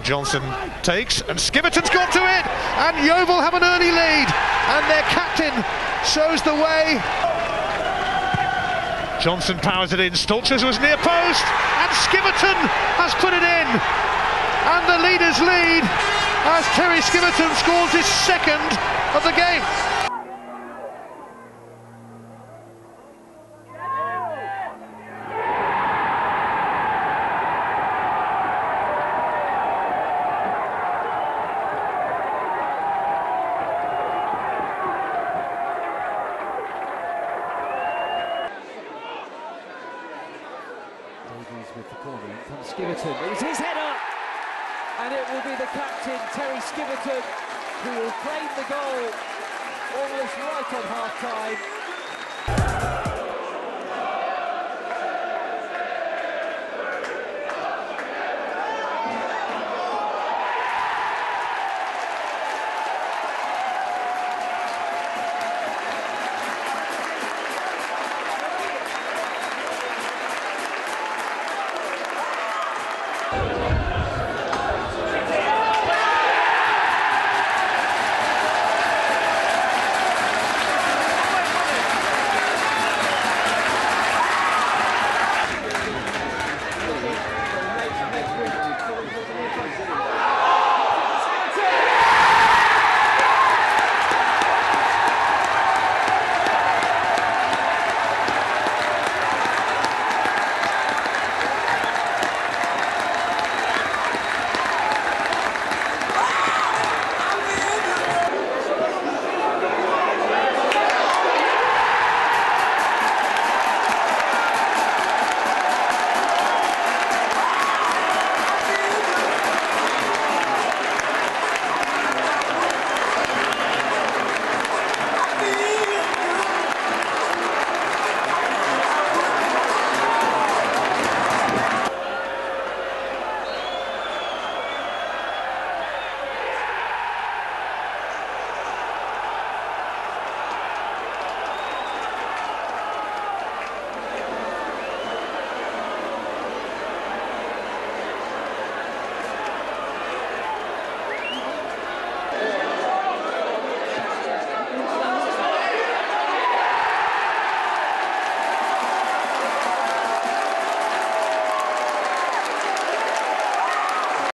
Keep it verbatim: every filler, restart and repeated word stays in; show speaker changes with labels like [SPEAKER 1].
[SPEAKER 1] Johnson takes, and Skiverton's got to it, and Yeovil have an early lead, and their captain shows the way. Johnson powers it in, Stoltzfus was near post, and Skiverton has put it in, and the leaders lead as Terry Skiverton scores his second of the game.
[SPEAKER 2] With the corner, in comes Skiverton. It was his header, and it will be the captain, Terry Skiverton, who will claim the goal almost right on half-time.